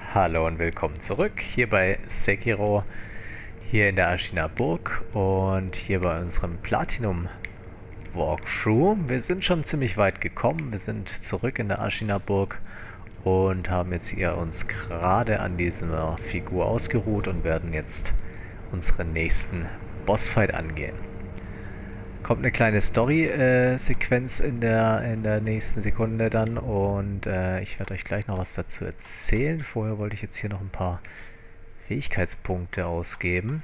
Hallo und willkommen zurück hier bei Sekiro, hier in der Ashina Burg und hier bei unserem Platinum Walkthrough. Wir sind schon ziemlich weit gekommen, wir sind zurück in der Ashina Burg und haben jetzt hier uns gerade an dieser Figur ausgeruht und werden jetzt unseren nächsten Bossfight angehen. Kommt eine kleine Story-Sequenz in der nächsten Sekunde dann und ich werde euch gleich noch was dazu erzählen. Vorher wollte ich jetzt hier noch ein paar Fähigkeitspunkte ausgeben.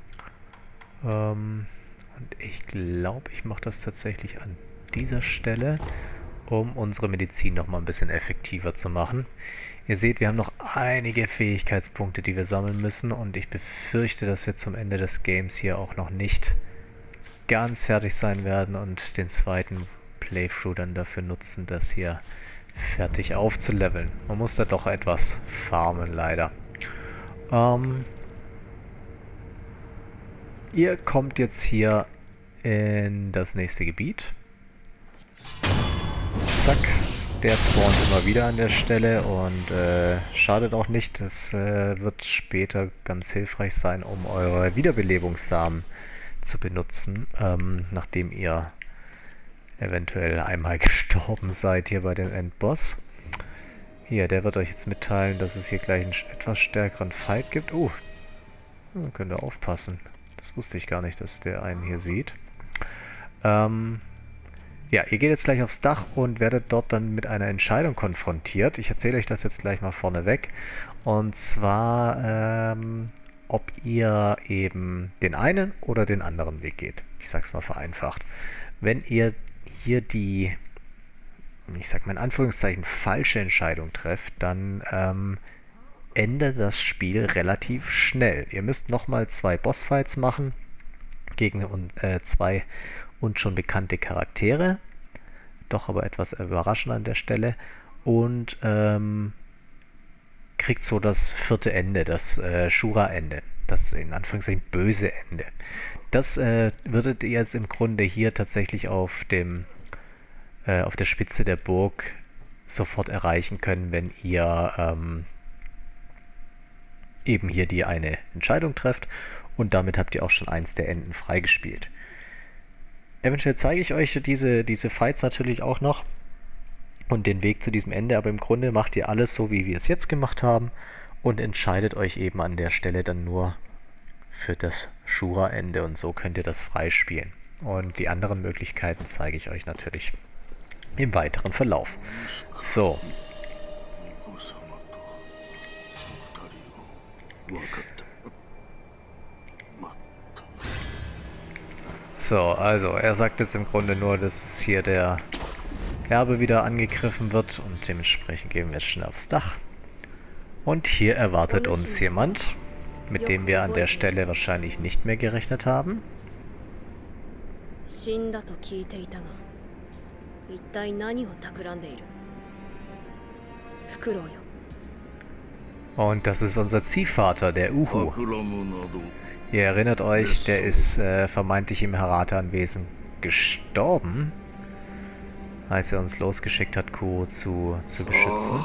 Und ich glaube, ich mache das tatsächlich an dieser Stelle, um unsere Medizin noch mal ein bisschen effektiver zu machen. Ihr seht, wir haben noch einige Fähigkeitspunkte, die wir sammeln müssen und ich befürchte, dass wir zum Ende des Games hier auch noch nicht ganz fertig sein werden und den zweiten Playthrough dann dafür nutzen, das hier fertig aufzuleveln. Man muss da doch etwas farmen, leider. Ihr kommt jetzt hier in das nächste Gebiet. Zack. Der spawnt immer wieder an der Stelle und schadet auch nicht. Das wird später ganz hilfreich sein, um eure Wiederbelebungssamen zu benutzen, nachdem ihr eventuell einmal gestorben seid hier bei dem Endboss. Hier, der wird euch jetzt mitteilen, dass es hier gleich einen etwas stärkeren Fight gibt. Könnt ihr aufpassen. Das wusste ich gar nicht, dass der einen hier sieht. Ja, ihr geht jetzt gleich aufs Dach und werdet dort dann mit einer Entscheidung konfrontiert. Ich erzähle euch das jetzt gleich mal vorneweg. Und zwar, ob ihr eben den einen oder den anderen Weg geht. Ich sag's mal vereinfacht. Wenn ihr hier die, ich sag mal in Anführungszeichen, falsche Entscheidung trefft, dann endet das Spiel relativ schnell. Ihr müsst nochmal 2 Bossfights machen gegen zwei uns schon bekannte Charaktere. Doch aber etwas überraschend an der Stelle. Und kriegt so das 4. Ende, das Shura-Ende. Das in Anführungszeichen böse Ende. Das würdet ihr jetzt im Grunde hier tatsächlich auf der Spitze der Burg sofort erreichen können, wenn ihr eben hier die eine Entscheidung trefft und damit habt ihr auch schon eins der Enden freigespielt. Eventuell zeige ich euch diese Fights natürlich auch noch und den Weg zu diesem Ende, aber im Grunde macht ihr alles so, wie wir es jetzt gemacht haben und entscheidet euch eben an der Stelle dann nur für das Shura-Ende und so könnt ihr das freispielen. Und die anderen Möglichkeiten zeige ich euch natürlich im weiteren Verlauf. So. So, also er sagt jetzt im Grunde nur, dass hier der Erbe wieder angegriffen wird und dementsprechend gehen wir jetzt schnell aufs Dach. Und hier erwartet uns jemand, mit dem wir an der Stelle wahrscheinlich nicht mehr gerechnet haben. Und das ist unser Ziehvater, der Uhu. Ihr erinnert euch, der ist vermeintlich im Harata-Anwesen gestorben, als er uns losgeschickt hat, Kuro zu beschützen.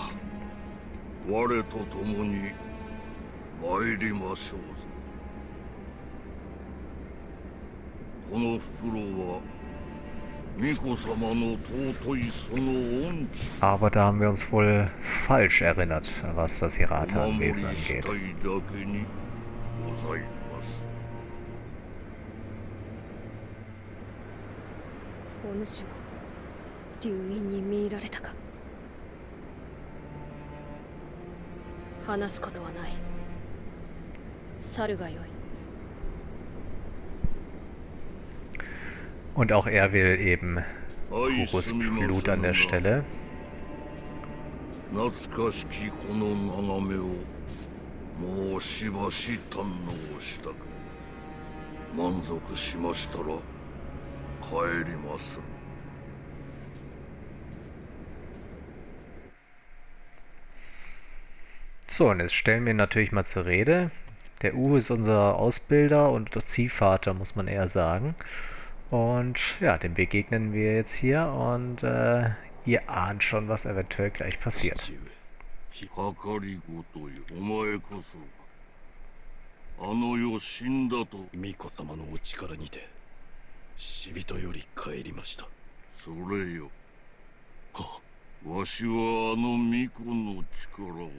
Aber da haben wir uns wohl falsch erinnert, was das Hirata-Anwesen angeht. Und auch er will eben Kuros Blut an der Stelle. So, und jetzt stellen wir ihn natürlich mal zur Rede. Der Uhu ist unser Ausbilder und der Ziehvater, muss man eher sagen. Und ja, dem begegnen wir jetzt hier und ihr ahnt schon, was eventuell gleich passiert. 計りごとよ、お前こそあの世死んだと。 巫女様のお力にて死人より帰りました。 それよ、わしはあの巫女の力を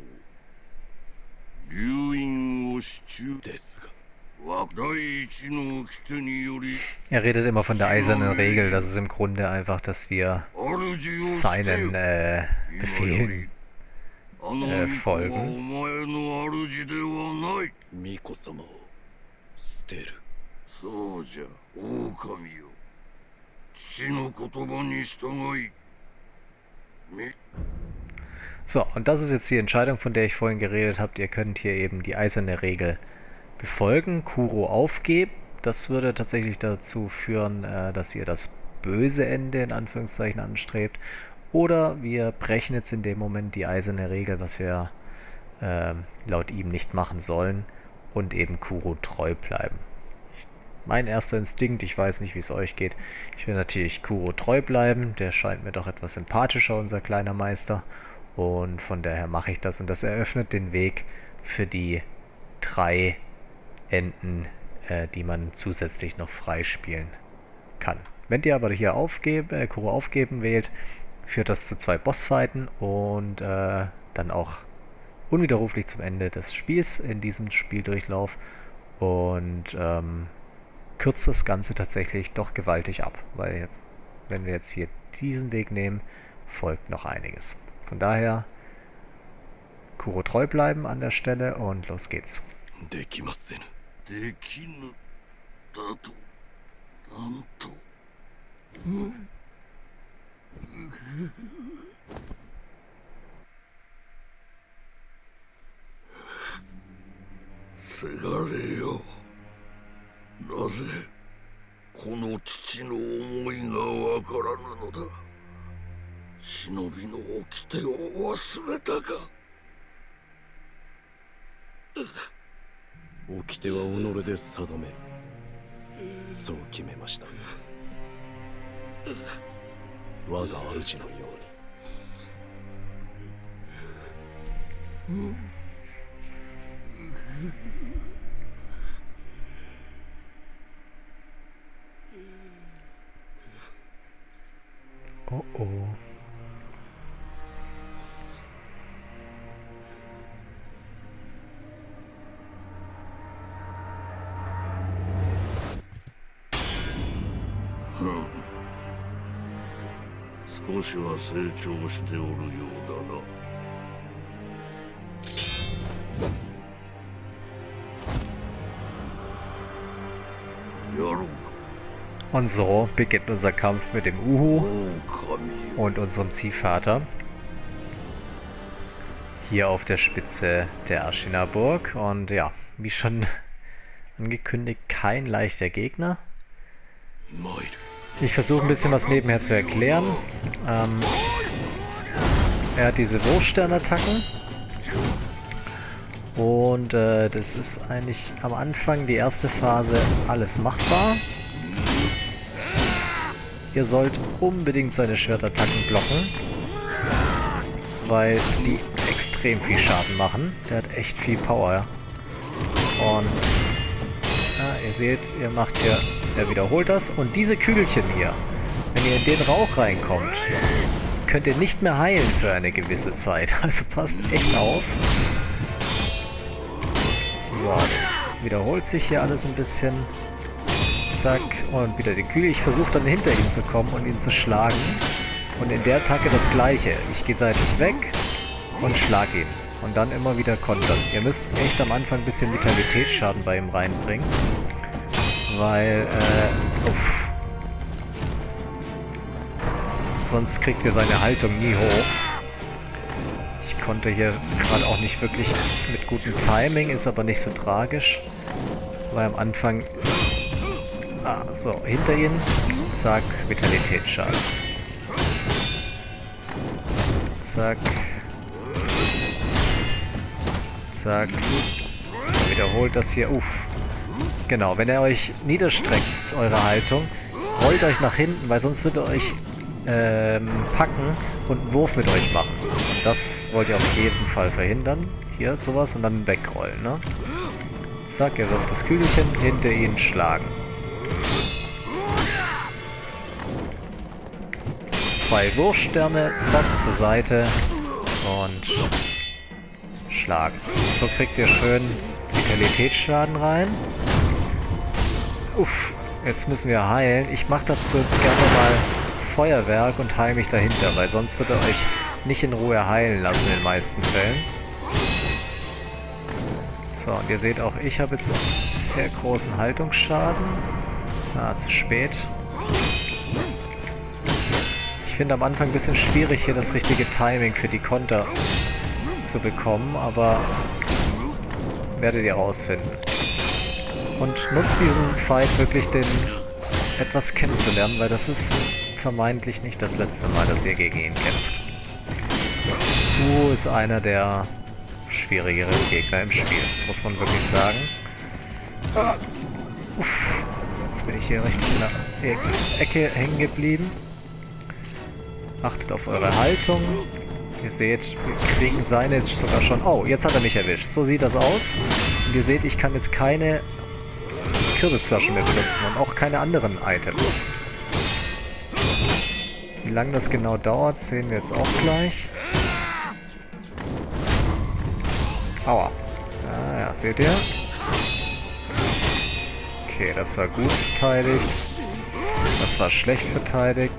流因を支柱ですが、 第一の掟により Er redet immer von der eisernen Regel, das ist im Grunde einfach, dass wir seinen Befehlen folgen. 巫女様を捨てる。 そうじゃ、狼よ。父の言葉に従い。 So, und das ist jetzt die Entscheidung, von der ich vorhin geredet habe. Ihr könnt hier eben die eiserne Regel befolgen, Kuro aufgeben. Das würde tatsächlich dazu führen, dass ihr das böse Ende in Anführungszeichen anstrebt. Oder wir brechen jetzt in dem Moment die eiserne Regel, was wir laut ihm nicht machen sollen, und eben Kuro treu bleiben. Mein erster Instinkt, ich weiß nicht, wie es euch geht, ich will natürlich Kuro treu bleiben. Der scheint mir doch etwas sympathischer, unser kleiner Meister. Und von daher mache ich das. Und das eröffnet den Weg für die 3 Enden, die man zusätzlich noch freispielen kann. Wenn ihr aber hier Kuro aufgeben wählt, führt das zu 2 Bossfighten und dann auch unwiderruflich zum Ende des Spiels in diesem Spieldurchlauf und kürzt das Ganze tatsächlich doch gewaltig ab, weil wenn wir jetzt hier diesen Weg nehmen, folgt noch einiges. Von daher Kuro treu bleiben an der Stelle und los geht's. できませぬ。できぬだとなんと。せがれよ。なぜこの父の思いがわからぬのだ。忍びの掟を忘れたか。 掟は己で定める。そう決めました。我が主のように。 Oh oh. Hm. 少しは成長しておるようだな。やろうか。 Und so beginnt unser Kampf mit dem Uhu und unserem Ziehvater. Hier auf der Spitze der Ashina-Burg. Und ja, wie schon angekündigt, kein leichter Gegner. Ich versuche ein bisschen was nebenher zu erklären. Er hat diese Wurfsternattacken. Und das ist eigentlich am Anfang, die erste Phase, alles machbar. Ihr sollt unbedingt seine Schwertattacken blocken, weil die extrem viel Schaden machen. Der hat echt viel Power. Und ihr seht, ihr macht hier, er wiederholt das. Und diese Kügelchen hier, wenn ihr in den Rauch reinkommt, könnt ihr nicht mehr heilen für eine gewisse Zeit. Also passt echt auf. So, das wiederholt sich hier alles ein bisschen. Zack, und wieder den Kühl. Ich versuche dann hinter ihn zu kommen und ihn zu schlagen. Und in der Attacke das gleiche. Ich gehe seitlich weg und schlag ihn. Und dann immer wieder kontern. Ihr müsst echt am Anfang ein bisschen Vitalitätsschaden bei ihm reinbringen. Weil, sonst kriegt ihr seine Haltung nie hoch. Ich konnte hier gerade auch nicht wirklich mit gutem Timing, ist aber nicht so tragisch. Weil am Anfang... so, hinter ihn. Zack, Vitalitätsschaden. Zack. Zack. Wiederholt das hier. Uff. Genau, wenn er euch niederstreckt, eure Haltung, rollt euch nach hinten, weil sonst wird er euch packen und einen Wurf mit euch machen. Und das Das wollt ihr auf jeden Fall verhindern. Hier sowas und dann wegrollen, ne? Zack, er wirft das Kügelchen, hinter ihn schlagen. 2 Wurfsterne, zack, zur Seite und schlagen. So kriegt ihr schön Vitalitätsschaden rein. Uff, jetzt müssen wir heilen. Ich mache dazu gerne mal Feuerwerk und heile mich dahinter, weil sonst wird er euch nicht in Ruhe heilen lassen in den meisten Fällen. So, und ihr seht auch, ich habe jetzt sehr großen Haltungsschaden. Ah, zu spät. Ich finde am Anfang ein bisschen schwierig, hier das richtige Timing für die Konter zu bekommen, aber werdet ihr rausfinden. Und nutzt diesen Fight wirklich, den etwas kennenzulernen, weil das ist vermeintlich nicht das letzte Mal, dass ihr gegen ihn kämpft. Ist einer der schwierigeren Gegner im Spiel, muss man wirklich sagen. Uff, jetzt bin ich hier richtig in der Ecke hängen geblieben. Achtet auf eure Haltung. Ihr seht, wir kriegen seine jetzt sogar schon... Oh, jetzt hat er mich erwischt. So sieht das aus. Und ihr seht, ich kann jetzt keine Kürbisflaschen mehr benutzen und auch keine anderen Items. Wie lange das genau dauert, sehen wir jetzt auch gleich. Aua. Ah ja, seht ihr? Okay, das war gut verteidigt. Das war schlecht verteidigt.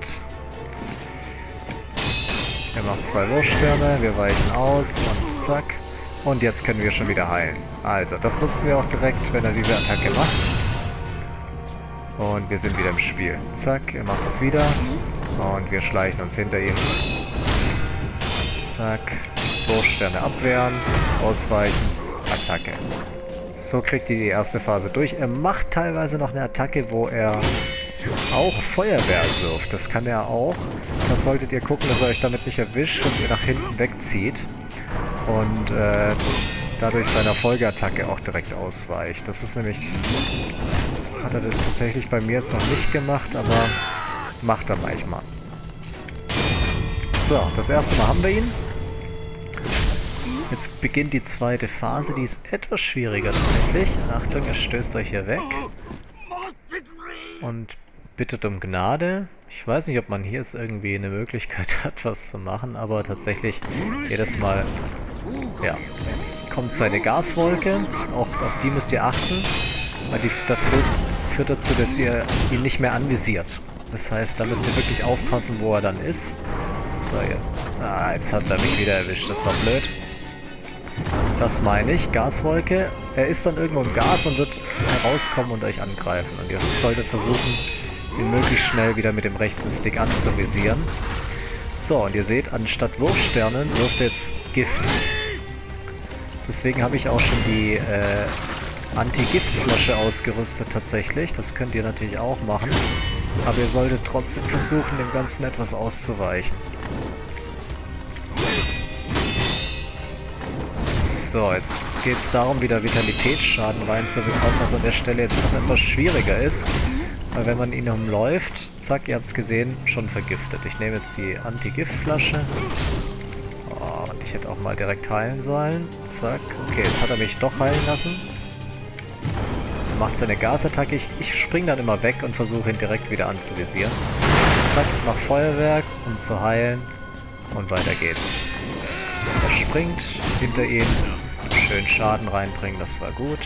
Er macht 2 Wurfsterne, wir weichen aus und zack. Und jetzt können wir schon wieder heilen. Also, das nutzen wir auch direkt, wenn er diese Attacke macht. Und wir sind wieder im Spiel. Zack, er macht das wieder. Und wir schleichen uns hinter ihm. Zack. Wurfsterne abwehren, ausweichen, Attacke. So kriegt ihr die erste Phase durch. Er macht teilweise noch eine Attacke, wo er auch Feuerwehr wirft. Das kann er auch. Da solltet ihr gucken, dass er euch damit nicht erwischt und ihr nach hinten wegzieht. Und dadurch seiner Folgeattacke auch direkt ausweicht. Das ist nämlich... Hat er das tatsächlich bei mir jetzt noch nicht gemacht, aber macht er manchmal. So, das erste Mal haben wir ihn. Jetzt beginnt die zweite Phase, die ist etwas schwieriger tatsächlich. Achtung, er stößt euch hier weg. Und bittet um Gnade. Ich weiß nicht, ob man hier jetzt irgendwie eine Möglichkeit hat, was zu machen, aber tatsächlich jedes Mal... Ja, jetzt kommt seine Gaswolke. Auch auf die müsst ihr achten, weil die führt dazu, dass ihr ihn nicht mehr anvisiert. Das heißt, da müsst ihr wirklich aufpassen, wo er dann ist. So, ja. Jetzt hat er mich wieder erwischt, das war blöd. Das meine ich, Gaswolke. Er ist dann irgendwo im Gas und wird herauskommen und euch angreifen. Und ihr solltet versuchen, ihn möglichst schnell wieder mit dem rechten Stick anzuvisieren. So, und ihr seht, anstatt Wurfsternen wirft er jetzt Gift. Deswegen habe ich auch schon die Anti-Gift-Flasche ausgerüstet tatsächlich. Das könnt ihr natürlich auch machen. Aber ihr solltet trotzdem versuchen, dem Ganzen etwas auszuweichen. So, jetzt geht es darum, wieder Vitalitätsschaden reinzubekommen, was an der Stelle jetzt noch etwas schwieriger ist. Weil wenn man ihn umläuft, zack, ihr habt es gesehen, schon vergiftet. Ich nehme jetzt die Anti-Gift-Flasche. Oh, und ich hätte auch mal direkt heilen sollen. Zack, okay, jetzt hat er mich doch heilen lassen. Macht seine Gasattacke. Ich springe dann immer weg und versuche ihn direkt wieder anzuvisieren. Zack, ich mache Feuerwerk, um zu heilen. Und weiter geht's. Er springt hinter ihn. Schön Schaden reinbringen, das war gut.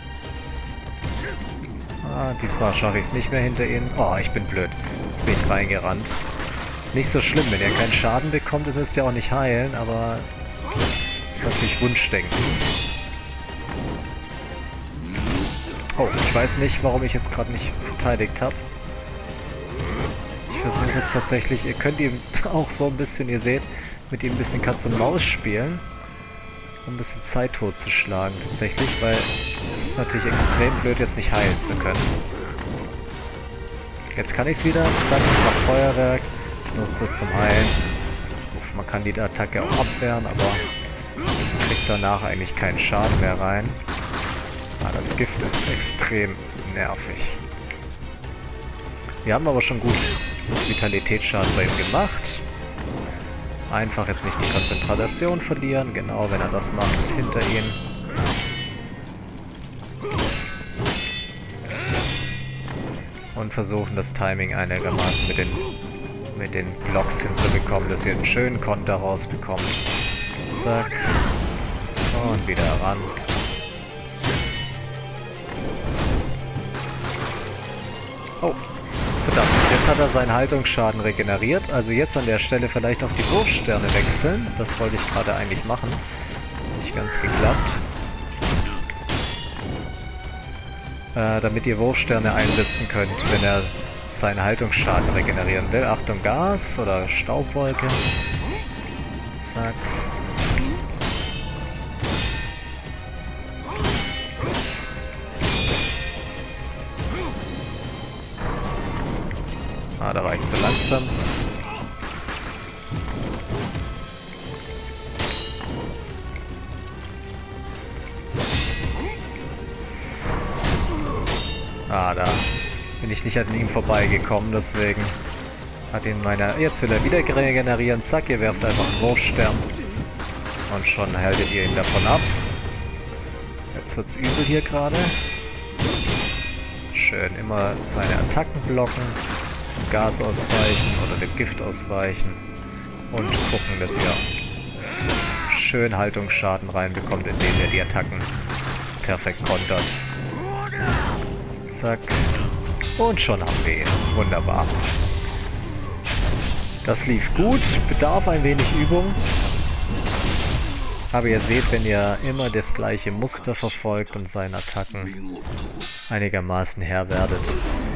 Diesmal schaffe ich es nicht mehr hinter ihn. Oh, ich bin blöd. Jetzt bin ich reingerannt. Nicht so schlimm, wenn ihr keinen Schaden bekommt, dann müsst ihr auch nicht heilen, aber das ist natürlich Wunschdenken. Oh, ich weiß nicht, warum ich jetzt gerade nicht verteidigt habe. Ich versuche jetzt tatsächlich, ihr könnt ihm auch so ein bisschen, ihr seht, mit ihm ein bisschen Katz und Maus spielen, um ein bisschen Zeit totzuschlagen tatsächlich, weil es ist natürlich extrem blöd, jetzt nicht heilen zu können. Jetzt kann ich es wieder, zack, ich mache Feuerwerk, ich nutze es zum Heilen. Uff, man kann die Attacke auch abwehren, aber kriegt danach eigentlich keinen Schaden mehr rein. Das Gift ist extrem nervig. Wir haben aber schon gut Vitalitätsschaden bei ihm gemacht. Einfach jetzt nicht die Konzentration verlieren. Genau, wenn er das macht, hinter ihm. Und versuchen das Timing einigermaßen mit den Blocks hinzubekommen, dass ihr einen schönen Konter rausbekommt. Zack. Und wieder ran. Oh, verdammt. Jetzt hat er seinen Haltungsschaden regeneriert. Also jetzt an der Stelle vielleicht auf die Wurfsterne wechseln. Das wollte ich gerade eigentlich machen. Nicht ganz geklappt. Damit ihr Wurfsterne einsetzen könnt, wenn er seinen Haltungsschaden regenerieren will. Achtung, Gas oder Staubwolke. Zack. Ah, da war ich zu langsam. Ah, da bin ich nicht an ihm vorbeigekommen, deswegen hat ihn meiner... Jetzt will er wieder regenerieren. Zack, ihr werft einfach einen Wurfstern. Und schon haltet ihr ihn davon ab. Jetzt wird's übel hier gerade. Schön, immer seine Attacken blocken, dem Gas ausweichen oder dem Gift ausweichen. Und gucken, dass ihr schön Haltungsschaden reinbekommt, indem ihr die Attacken perfekt kontert. Zack. Und schon haben wir ihn. Wunderbar. Das lief gut, bedarf ein wenig Übung. Aber ihr seht, wenn ihr immer das gleiche Muster verfolgt und seinen Attacken einigermaßen Herr werdet.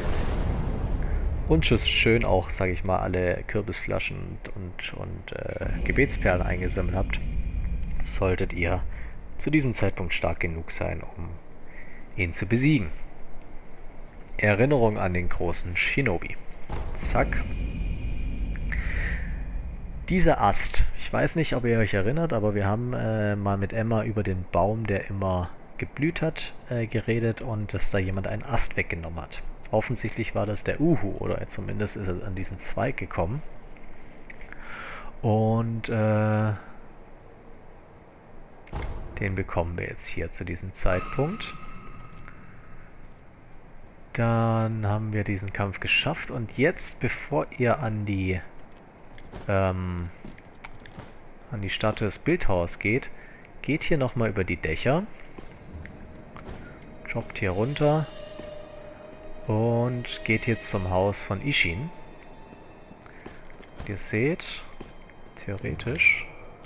Und schön auch, sage ich mal, alle Kürbisflaschen und Gebetsperlen eingesammelt habt, solltet ihr zu diesem Zeitpunkt stark genug sein, um ihn zu besiegen. Erinnerung an den großen Shinobi. Zack. Dieser Ast, ich weiß nicht, ob ihr euch erinnert, aber wir haben mal mit Emma über den Baum, der immer geblüht hat, geredet und dass da jemand einen Ast weggenommen hat. Offensichtlich war das der Uhu, oder zumindest ist er an diesen Zweig gekommen. Und den bekommen wir jetzt hier zu diesem Zeitpunkt. Dann haben wir diesen Kampf geschafft und jetzt, bevor ihr an die Statue des Bildhauers geht hier nochmal über die Dächer, joggt hier runter und geht hier zum Haus von Ishin. Ihr seht, theoretisch...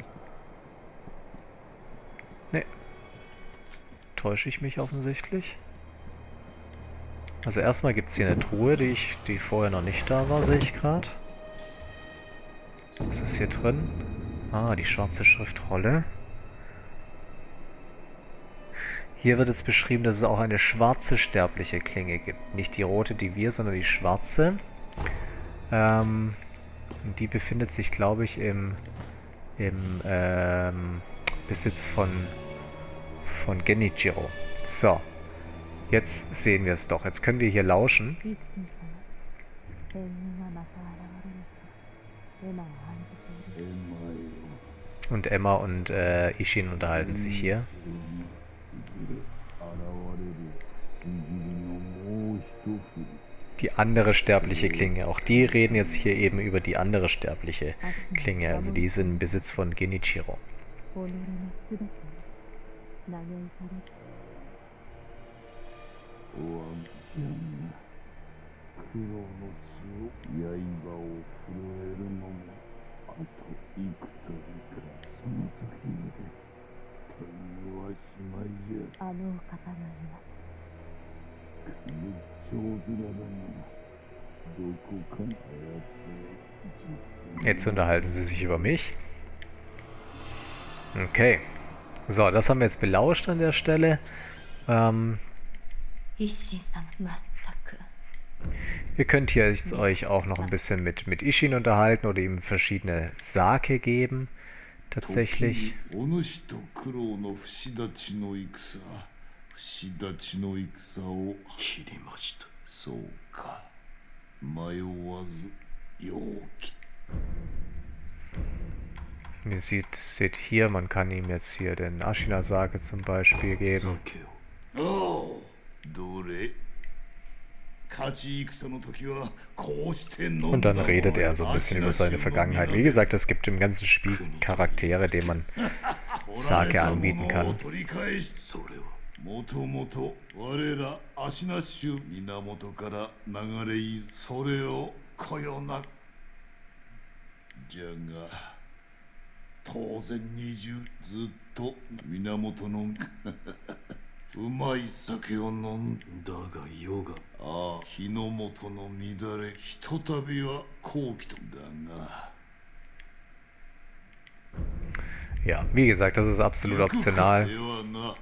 Ne, täusche ich mich offensichtlich. Also erstmal gibt es hier eine Truhe, die vorher noch nicht da war, sehe ich gerade. Was ist hier drin? Ah, die schwarze Schriftrolle. Hier wird jetzt beschrieben, dass es auch eine schwarze sterbliche Klinge gibt. Nicht die rote, die wir, sondern die schwarze. Die befindet sich, glaube ich, im Besitz von Genichiro. So. Jetzt sehen wir es doch. Jetzt können wir hier lauschen. Und Emma und Ishin unterhalten sich hier. Die andere sterbliche Klinge. Auch die reden jetzt hier eben über die andere sterbliche Klinge. Also die sind im Besitz von Genichiro. Jetzt unterhalten sie sich über mich. Okay. So, das haben wir jetzt belauscht an der Stelle. Ihr könnt hier euch auch noch ein bisschen mit Ishin unterhalten oder ihm verschiedene Sake geben. Tatsächlich. seht hier, man kann ihm jetzt hier den Ashina-Sake zum Beispiel geben. 酒をおう、どれ勝ち戦の時はこうして飲んだ Und dann もの redet er so ein bisschen über seine Vergangenheit. Wie gesagt, es gibt im ganzen Spiel Charaktere, denen man Sake anbieten kann. それはもともと我ら足な衆源から流れいずそれをこよなじゃが当然二重ずっと源のうまい酒を飲んだが世がああ日の元の乱れひとたびは好機とだが Ja, wie gesagt, das ist absolut 行くか optional. ではな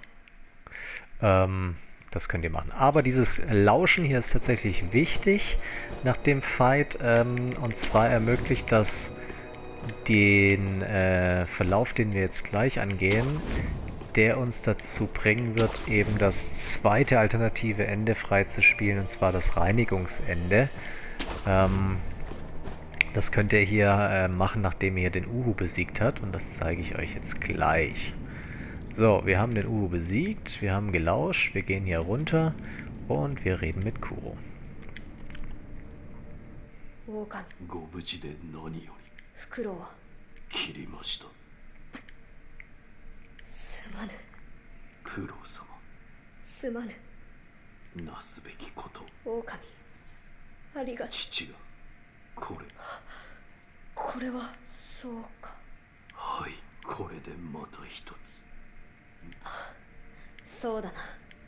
Das könnt ihr machen. Aber dieses Lauschen hier ist tatsächlich wichtig nach dem Fight. Und zwar ermöglicht das den Verlauf, den wir jetzt gleich angehen, der uns dazu bringen wird, eben das zweite alternative Ende freizuspielen, und zwar das Reinigungsende. Das könnt ihr hier machen, nachdem ihr den Uhu besiegt habt, und das zeige ich euch jetzt gleich. So, wir haben den Uhu besiegt, wir haben gelauscht, wir gehen hier runter und wir reden mit Kuro. 狼、 ご無事で何よりフクロウ、 切りました。 すまぬ、 九郎様、 すまぬ、 なすべきこと狼、ありがとう。 父がこれこれは、そうか。 はい、これでまた一つ。 そうだな。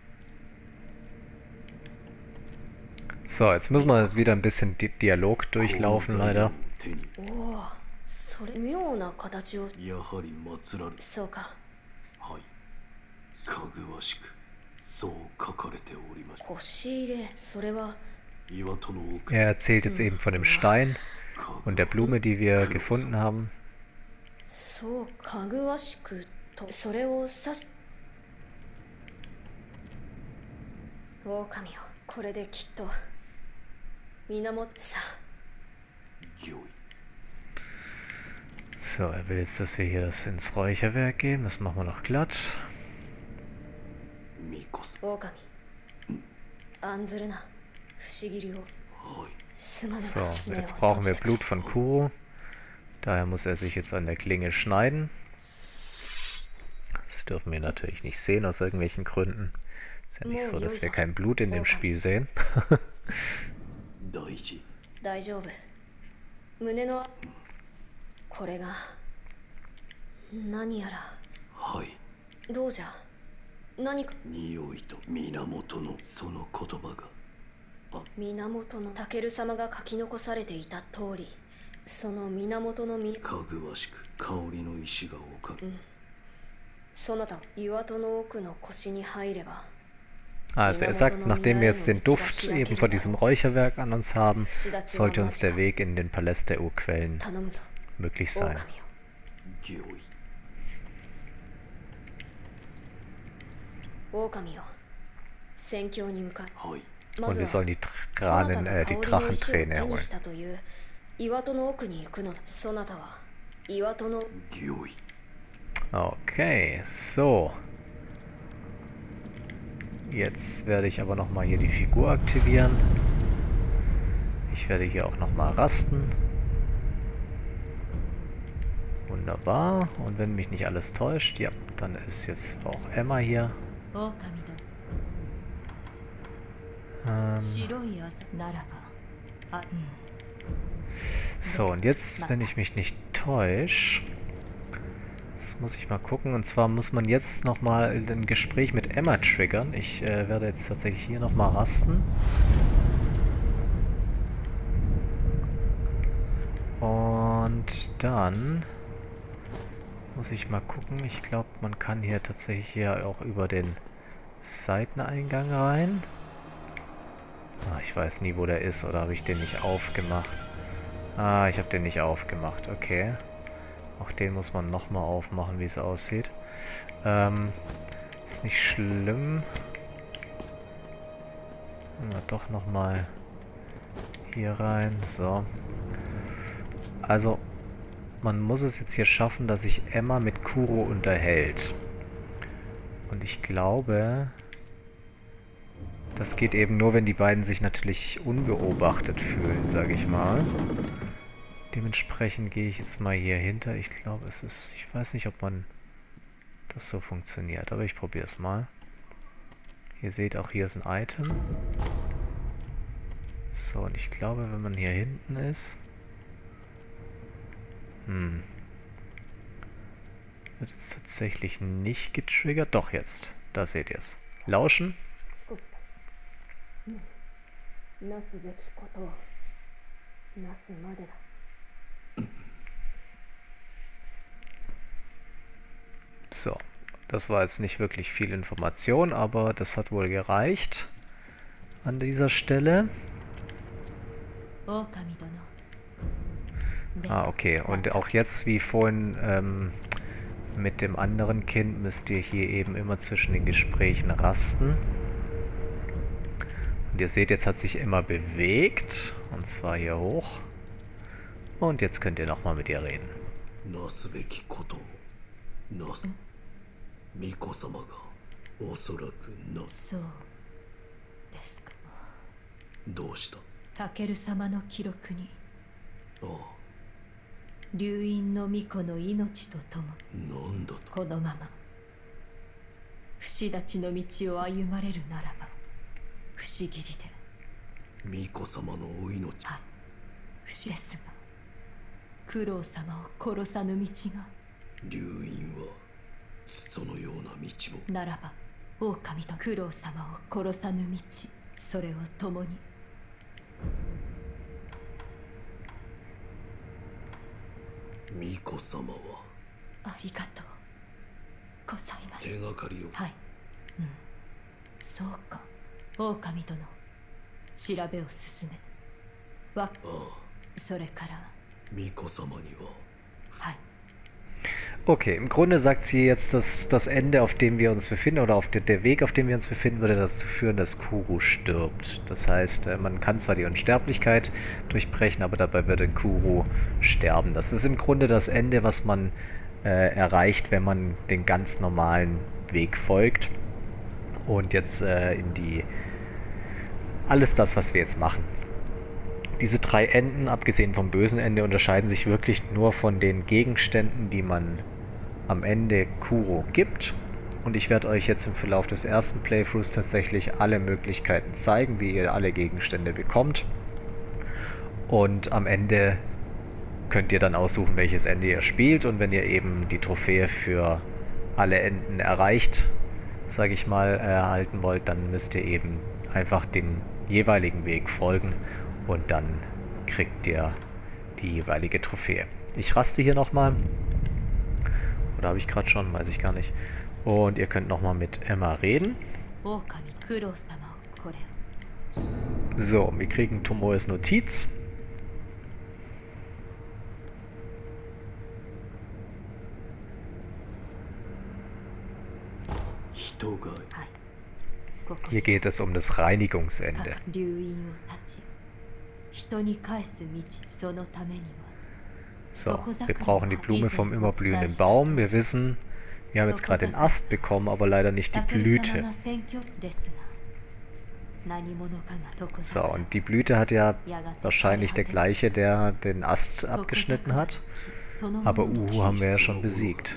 So, jetzt müssen wir wieder ein bisschen Dialog durchlaufen, leider. 手におお、それ妙な形を。 やはり祀られそうか。 はいかぐわしくそう書かれておりました。 腰入れ、それは。 岩戸の奥 Er erzählt jetzt eben von dem Stein かぐ und der Blume, die wir gefunden haben. そう、かぐわしくと、それを指し。狼よ、これできっと。源さ。 御意 So, er will jetzt, dass wir hier das ins Räucherwerk gehen. Das machen wir noch glatt. 巫女さ狼。案ずるな。不思議を。 んはいすまぬ So, が目を jetzt brauchen wir 閉じて Blut von Kuro. Daher muss er sich jetzt an der Klinge schneiden. Das dürfen wir natürlich nicht sehen, aus irgendwelchen Gründen. Ist ja nicht so, dass wir kein Blut in dem Spiel sehen. 大事大丈夫。胸の。これが。何やら。 はいどうじゃ。何か。 匂いと源のその言葉が源のタケル様が書き残されていた通り、その源の実。 かぐわしく香りの石が置かれ、 そなた岩戸の奥の腰に入れば。 Also er sagt, nachdem wir jetzt den Duft eben von diesem Räucherwerk an uns haben, sollte uns der Weg in den Palast der Urquellen 頼むぞ。 möglich sein. 御意狼よ。戦況に向かう。 はい Und wir sollen die Drachenträne 手に erholen. したという岩戸の奥に行くのだ。そなたは岩戸の。 御意 Okay, so. Jetzt werde ich aber nochmal hier die Figur aktivieren. Ich werde hier auch nochmal rasten. Wunderbar. Und wenn mich nicht alles täuscht, ja, dann ist jetzt auch Emma hier. 狼だ。 白いあざならば。あ、 So, und jetzt, wenn ich mich nicht täusche, das muss ich mal gucken. Und zwar muss man jetzt nochmal ein Gespräch mit Emma triggern. Ich werde jetzt tatsächlich hier nochmal rasten. Und dann muss ich mal gucken. Ich glaube, man kann hier tatsächlich hier auch über den Seiteneingang rein. Ah, ich weiß nie, wo der ist, oder habe ich den nicht aufgemacht? Ah, ich habe den nicht aufgemacht, okay. Auch den muss man nochmal aufmachen, wie es aussieht. Ist nicht schlimm. Na, doch nochmal hier rein, so. Also, man muss es jetzt hier schaffen, dass sich Emma mit Kuro unterhält. Und ich glaube, das geht eben nur, wenn die beiden sich natürlich unbeobachtet fühlen, sage ich mal. Dementsprechend gehe ich jetzt mal hier hinter. Ich glaube, es ist... Ich weiß nicht, ob man das so funktioniert, aber ich probiere es mal. Ihr seht auch, hier ist ein Item. So, und ich glaube, wenn man hier hinten ist... wird es tatsächlich nicht getriggert. Doch, jetzt. Da seht ihr es. Lauschen. So, das war jetzt nicht wirklich viel Information, aber das hat wohl gereicht an dieser Stelle. Ah, okay. Und auch jetzt, wie vorhin mit dem anderen Kind, müsst ihr hier eben immer zwischen den Gesprächen rasten. Und ihr seht, jetzt hat sich Emma bewegt. Und zwar hier hoch. Und jetzt könnt ihr nochmal mit ihr reden. Okay, im Grunde sagt sie jetzt, dass das Ende, auf dem wir uns befinden, oder auf der Weg, auf dem wir uns befinden, würde dazu führen, dass Kuro stirbt. Das heißt, man kann zwar die Unsterblichkeit durchbrechen, aber dabei würde Kuro sterben. Das ist im Grunde das Ende, was man erreicht, wenn man den ganz normalen Weg folgt. Und jetzt in die... Alles das, was wir jetzt machen. Diese 3 Enden, abgesehen vom bösen Ende, unterscheiden sich wirklich nur von den Gegenständen, die man am Ende Kuro gibt. Und ich werde euch jetzt im Verlauf des ersten Playthroughs tatsächlich alle Möglichkeiten zeigen, wie ihr alle Gegenstände bekommt. Und am Ende könnt ihr dann aussuchen, welches Ende ihr spielt. Und wenn ihr eben die Trophäe für alle Enden erreicht, sage ich mal, erhalten wollt, dann müsst ihr eben einfach den jeweiligen Weg folgen. Und dann kriegt ihr die jeweilige Trophäe. Ich raste hier nochmal. Oder habe ich gerade schon? Weiß ich gar nicht. Und ihr könnt nochmal mit Emma reden. So, wir kriegen Tomoes Notiz. Hier geht es um das Reinigungsende. So, wir brauchen die Blume vom immer blühenden Baum. Wir wissen, wir haben jetzt gerade den Ast bekommen, aber leider nicht die Blüte. So, und die Blüte hat ja wahrscheinlich der gleiche, der den Ast abgeschnitten hat. Aber Uhu haben wir ja schon besiegt.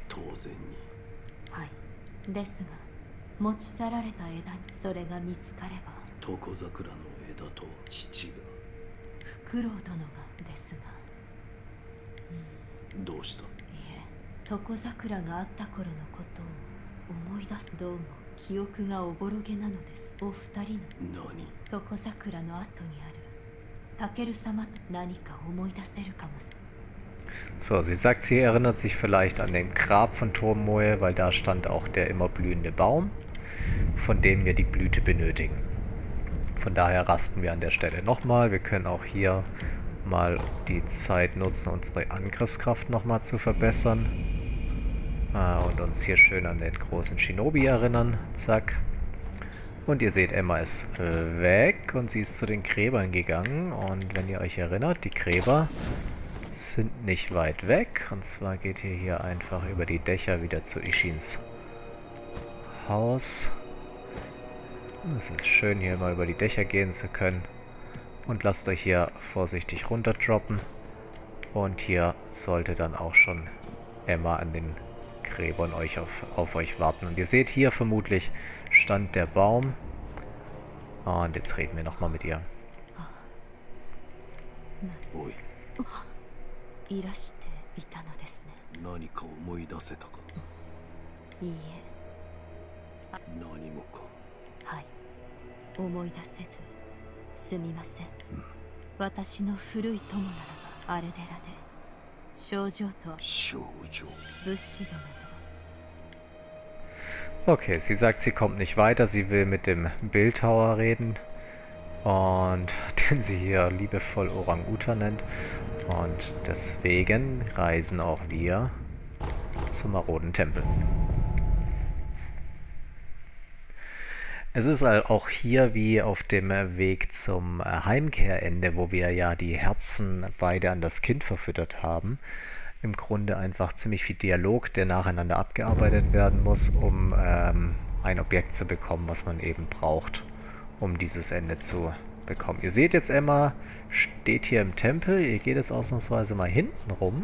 So, sie sagt, sie erinnert sich vielleicht an den Grab von Tomoe, weil da stand auch der immer blühende Baum, von dem wir die Blüte benötigen. Von daher rasten wir an der Stelle nochmal. Wir können auch hier mal die Zeit nutzen, unsere Angriffskraft nochmal zu verbessern. Und uns hier schön an den großen Shinobi erinnern. Zack. Und ihr seht, Emma ist weg und sie ist zu den Gräbern gegangen. Und wenn ihr euch erinnert, die Gräber sind nicht weit weg. Und zwar geht ihr hier einfach über die Dächer wieder zu Ishins Haus. Es ist schön, hier mal über die Dächer gehen zu können. Und lasst euch hier vorsichtig runterdroppen. Und hier sollte dann auch schon Emma an den Gräbern auf euch warten. Und ihr seht hier vermutlich stand der Baum. Und jetzt reden wir nochmal mit ihr. おい、 いらしていたのですね。 何か思い出せたか。 いい何もか。 え、はい。思い出せずすみません。私の古い友ならばアレデラで症状と症状。 物資ども Okay, sie sagt, sie kommt nicht weiter. Sie will mit dem Bildhauer reden. Und den sie hier liebevoll Orang-Utan nennt. Und deswegen reisen auch wir zum maroden Tempel. Es ist auch hier wie auf dem Weg zum Heimkehrende, wo wir ja die Herzen beide an das Kind verfüttert haben. Im Grunde einfach ziemlich viel Dialog, der nacheinander abgearbeitet werden muss, um ein Objekt zu bekommen, was man eben braucht, um dieses Ende zu bekommen. Ihr seht jetzt, Emma steht hier im Tempel. Ihr geht jetzt ausnahmsweise mal hinten rum.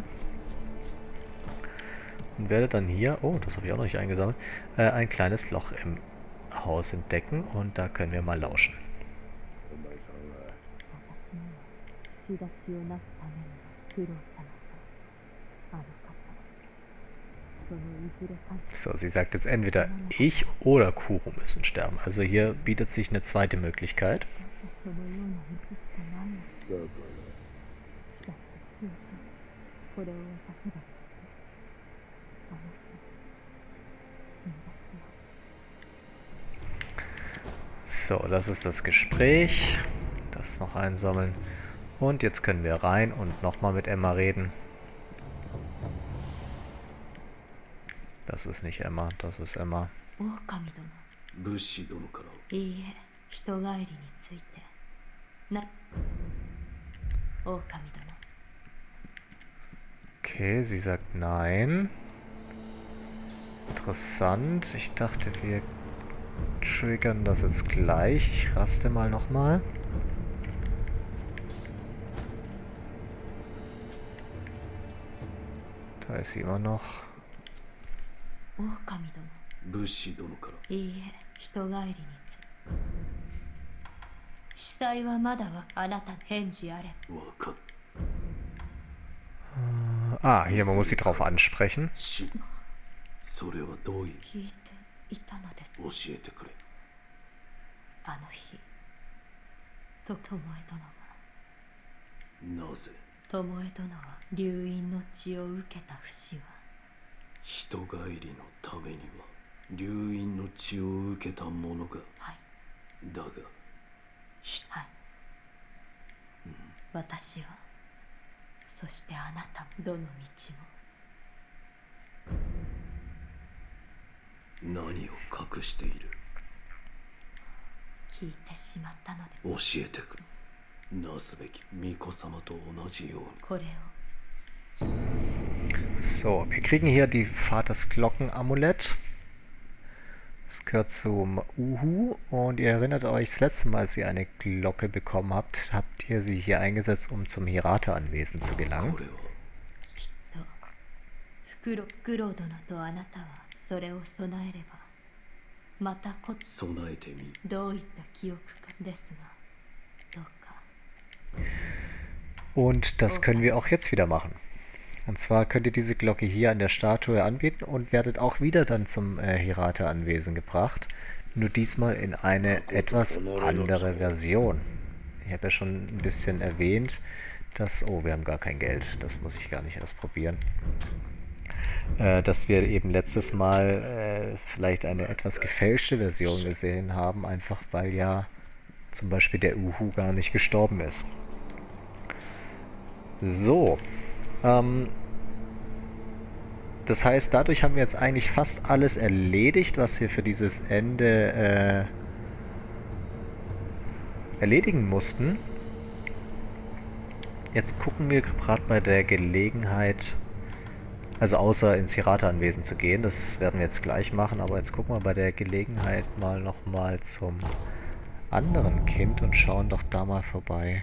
Und werdet dann hier, oh, das habe ich auch noch nicht eingesammelt, ein kleines Loch im Haus entdecken. Und da können wir mal lauschen. So, sie sagt jetzt entweder ich oder Kuro müssen sterben. Also hier bietet sich eine zweite Möglichkeit. So, das ist das Gespräch. Das noch einsammeln. Und jetzt können wir rein und nochmal mit Emma reden. Das ist nicht Emma, das ist Emma. 物資殿から。 いいえ、人帰りについて。狼殿。 Okay, sie sagt nein. Interessant. Ich dachte, wir triggern das jetzt gleich. Ich raste mal nochmal. Da ist sie immer noch. 狼殿。 物資殿から。 いいえ、人帰りについて。司祭はまだはあなたの返事あれ。 わかっ。 Ah, hier, man muss sie drauf ansprechen. それはどういう。 聞いていたのです。 教えてくれ。 あの日、巴殿が。 なぜ。 巴殿は流因の血を受けた節は。 人帰りのためには流因の血を受けた者が、 はい、 だがはい、私はそしてあなたもどの道も何を隠している。 聞いてしまったので教えてくれ。なすべき巫女様と同じように。 これを So, wir kriegen hier die Vaters-Glocken-Amulett. Das gehört zum Uhu und ihr erinnert euch, das letzte Mal, als ihr eine Glocke bekommen habt, habt ihr sie hier eingesetzt, um zum Hirata-Anwesen zu gelangen. フクロウ殿とあなたはそれを備えればまた備えてみ。 どういった記憶かですがどうか。 Und das können wir auch jetzt wieder machen. Und zwar könnt ihr diese Glocke hier an der Statue anbieten und werdet auch wieder dann zum Hirata-Anwesen gebracht. Nur diesmal in eine etwas andere Version. Ich habe ja schon ein bisschen erwähnt, dass... Oh, wir haben gar kein Geld. Das muss ich gar nicht erst probieren. Dass wir eben letztes Mal vielleicht eine etwas gefälschte Version gesehen haben, einfach weil ja zum Beispiel der Uhu gar nicht gestorben ist. So. Das heißt, dadurch haben wir jetzt eigentlich fast alles erledigt, was wir für dieses Ende erledigen mussten. Jetzt gucken wir gerade bei der Gelegenheit, also außer ins Hirata-Anwesen zu gehen, das werden wir jetzt gleich machen, aber jetzt gucken wir bei der Gelegenheit mal nochmal zum anderen Kind und schauen doch da mal vorbei,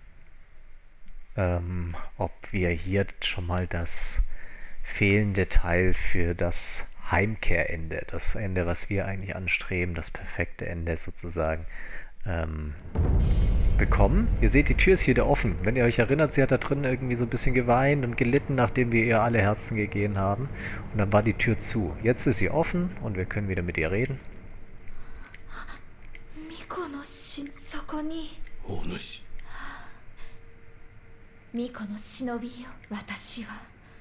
ob wir hier schon mal das fehlende Teil für das Heimkehrende, das Ende, was wir eigentlich anstreben, das perfekte Ende sozusagen, bekommen. Ihr seht, die Tür ist hier offen. Wenn ihr euch erinnert, sie hat da drin irgendwie so ein bisschen geweint und gelitten, nachdem wir ihr alle Herzen gegeben haben. Und dann war die Tür zu. Jetzt ist sie offen und wir können wieder mit ihr reden. お主巫女の忍びよ、私は。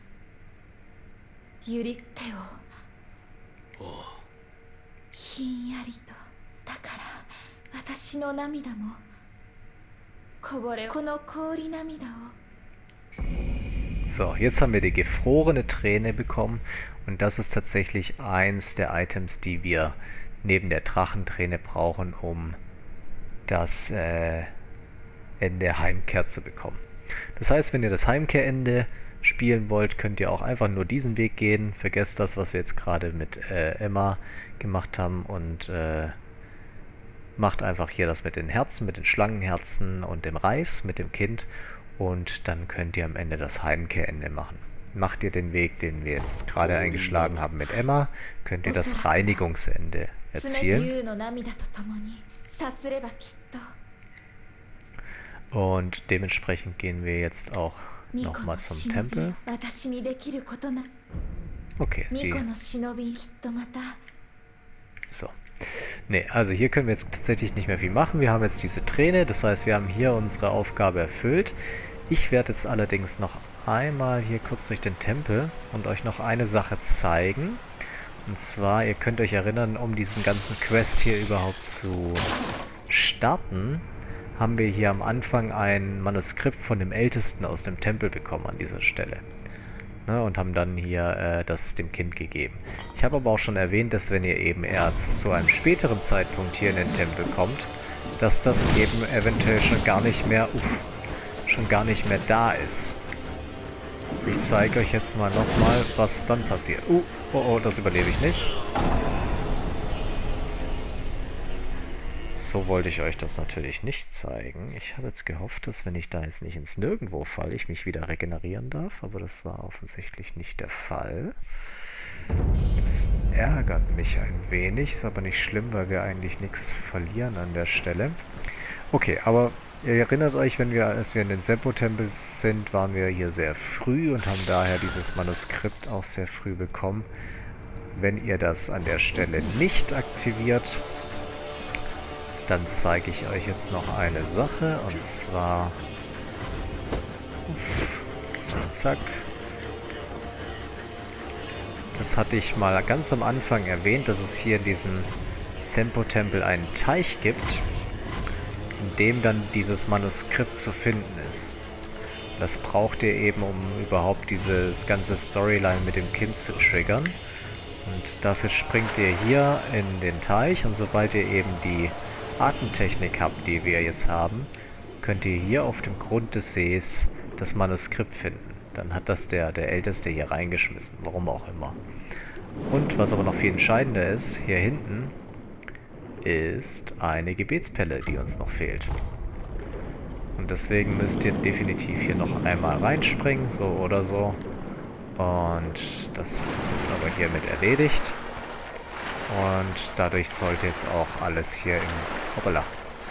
ゆり手をああひんやりと。だから私の涙もこぼれこの氷涙を。 So, jetzt haben wir die gefrorene Träne bekommen und das ist tatsächlich eins der Items, die wir neben der Drachenträne brauchen, um das Ende Heimkehr zu bekommen. Das heißt, wenn ihr das Heimkehrende spielen wollt, könnt ihr auch einfach nur diesen Weg gehen. Vergesst das, was wir jetzt gerade mit Emma gemacht haben und macht einfach hier das mit den Herzen, mit den Schlangenherzen und dem Reis, mit dem Kind und dann könnt ihr am Ende das Heimkehrende machen. Macht ihr den Weg, den wir jetzt gerade eingeschlagen haben mit Emma, könnt ihr das Reinigungsende erzielen. Und dementsprechend gehen wir jetzt auch nochmal zum Tempel. Okay, so. Ne, also hier können wir jetzt tatsächlich nicht mehr viel machen. Wir haben jetzt diese Träne, das heißt, wir haben hier unsere Aufgabe erfüllt. Ich werde jetzt allerdings noch einmal hier kurz durch den Tempel und euch noch eine Sache zeigen. Und zwar, ihr könnt euch erinnern, um diesen ganzen Quest hier überhaupt zu starten, haben wir hier am Anfang ein Manuskript von dem Ältesten aus dem Tempel bekommen an dieser Stelle. Ne, und haben dann hier das dem Kind gegeben. Ich habe aber auch schon erwähnt, dass wenn ihr eben erst zu einem späteren Zeitpunkt hier in den Tempel kommt, dass das eben eventuell schon gar nicht mehr da ist. Ich zeige euch jetzt mal nochmal, was dann passiert. Oh, das überlebe ich nicht. So wollte ich euch das natürlich nicht zeigen. Ich habe jetzt gehofft, dass wenn ich da jetzt nicht ins Nirgendwo falle, ich mich wieder regenerieren darf, aber das war offensichtlich nicht der Fall. Das ärgert mich ein wenig, ist aber nicht schlimm, weil wir eigentlich nichts verlieren an der Stelle. Okay, aber ihr erinnert euch, als wir in den Senpo-Tempel sind, waren wir hier sehr früh und haben daher dieses Manuskript auch sehr früh bekommen. Wenn ihr das an der Stelle nicht aktiviert, dann zeige ich euch jetzt noch eine Sache, und zwar... So, zack. Das hatte ich mal ganz am Anfang erwähnt, dass es hier in diesem Senpo-Tempel einen Teich gibt, in dem dann dieses Manuskript zu finden ist. Das braucht ihr eben, um überhaupt diese ganze Storyline mit dem Kind zu triggern. Und dafür springt ihr hier in den Teich, und sobald ihr eben die Atemtechnik habt, die wir jetzt haben, könnt ihr hier auf dem Grund des Sees das Manuskript finden. Dann hat das der Älteste hier reingeschmissen, warum auch immer. Und was aber noch viel entscheidender ist, hier hinten ist eine Gebetspelle, die uns noch fehlt. Und deswegen müsst ihr definitiv hier noch einmal reinspringen, so oder so. Und das ist jetzt aber hiermit erledigt. Und dadurch sollte jetzt auch alles hier im... Hoppala.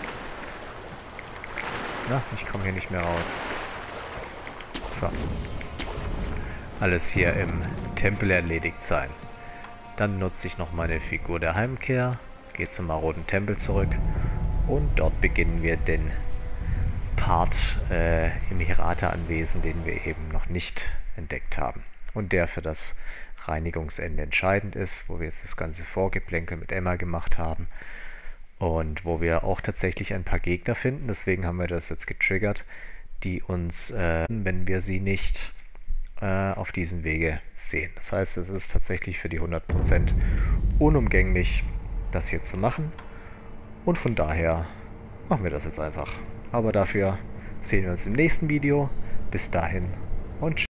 Na, ich komme hier nicht mehr raus. So. Alles hier im Tempel erledigt sein. Dann nutze ich noch meine Figur der Heimkehr, gehe zum maroden Tempel zurück und dort beginnen wir den Part im Hirata-Anwesen, den wir eben noch nicht entdeckt haben. Und der für das Reinigungsende entscheidend ist, wo wir jetzt das ganze Vorgeplänkel mit Emma gemacht haben und wo wir auch tatsächlich ein paar Gegner finden, deswegen haben wir das jetzt getriggert, die uns, wenn wir sie nicht auf diesem Wege sehen. Das heißt, es ist tatsächlich für die 100% unumgänglich, das hier zu machen, und von daher machen wir das jetzt einfach. Aber dafür sehen wir uns im nächsten Video. bis dahin und tschüss.